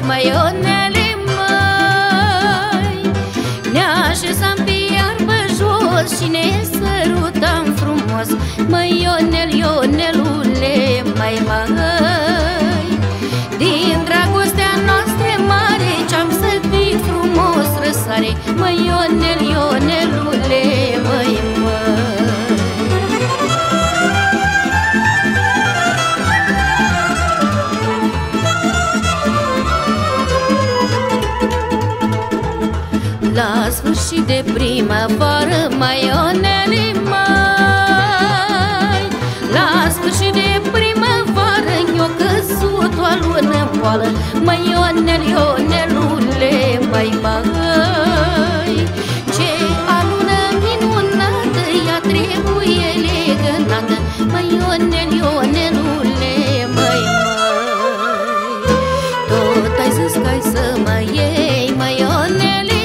mai Ionele, măi. Ne așezam pe iarbă jos și ne sărutam frumos, măi Ionel, Ionelule, mai măi. Din dragostea noastră mare ce-am sădit frumos răsare, măi Ionel, Ionelule, măi măi. La sfârșit de primăvară, măi Ionele, măi. La sfârșit de primăvară mi-a căzut o lună moală, măi Ionel, Ionelule, măi măi. Ce alună minunată, ea trebuie legănată, măi Ionel, Ionelule, măi măi. Tot ai zis că ai să mă iei, măi Ionele,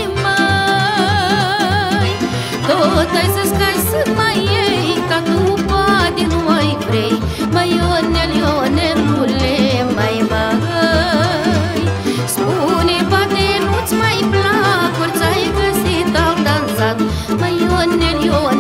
măi. Tot ai zis că ai să mă iei, dar tu poate nu mai vrei, măi Ionel, Ionelule, măi măi. Spune, poate nu-ți mai plac, ori ți-ai găsit alt dansat, măi Ionel, Ionel.